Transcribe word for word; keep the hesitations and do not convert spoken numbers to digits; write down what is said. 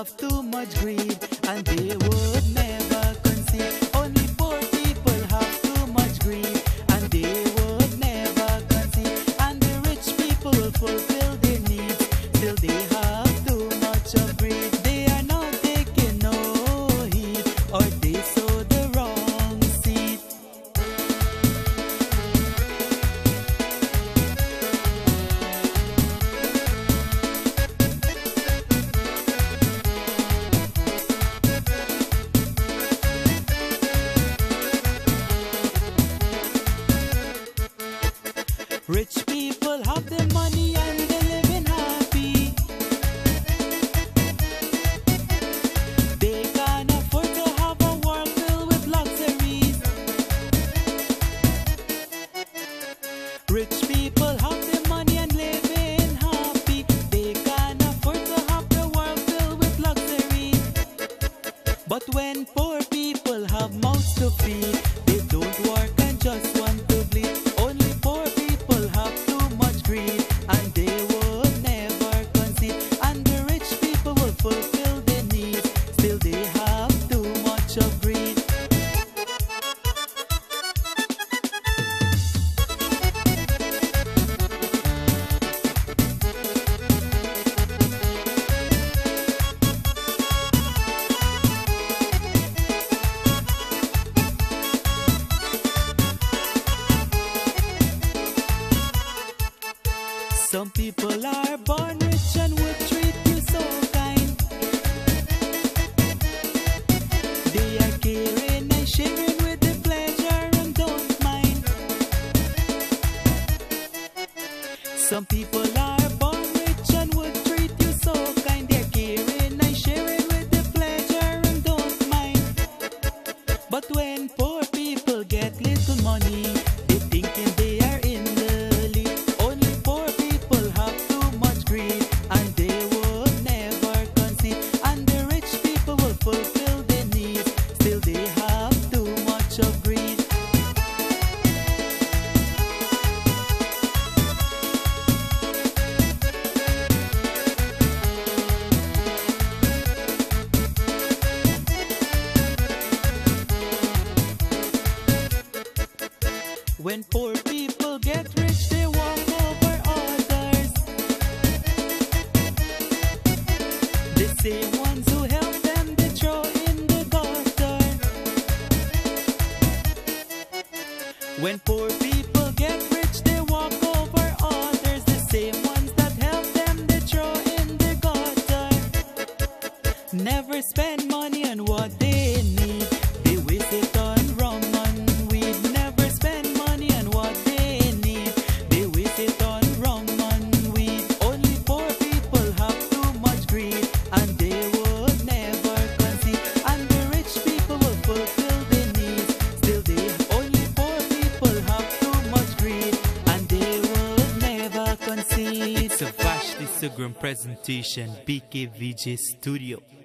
have too much greed and they would never concede. Only poor people have too much greed and they would never concede. And the rich people will fulfill their needs, still they have too much of greed. They are not taking no heed, or they sow the wrong seed. Rich people have the money and they're living happy. They can afford to have a world filled with luxuries. Rich people have the money and living happy. They can afford to have the world filled with luxuries. But when poor people have mouths to feed, they don't work and just want to bleed. Only poor people have too much greed and they would never concede. And the rich people will fulfill their needs, still they have too much of greed. Some people are born rich and would treat you so kind. They are caring and sharing with the pleasure and don't mind. Some people are born rich and would treat you so kind. They are caring and sharing with the pleasure and don't mind. But when poor people get little money, they thinking they are in the lead. Only poor people have too much greed and they would never concede. And the rich people will fulfill their needs, still they have too much of greed. When poor people get rich, they walk over others. The same ones who help them, they throw in the gutter. When poor people get rich, they walk over others. The same ones that help them, they throw in the gutter. Never spend money on what they need, they waste it on rum and weed. Never spend money on what they need, they waste it on rum and weed. Only poor people have too much greed and they would never concede. And the rich people will fulfill their needs, still they only poor people have too much greed and they would never concede. It's a Vashti Sugrum presentation, B K V J Studio.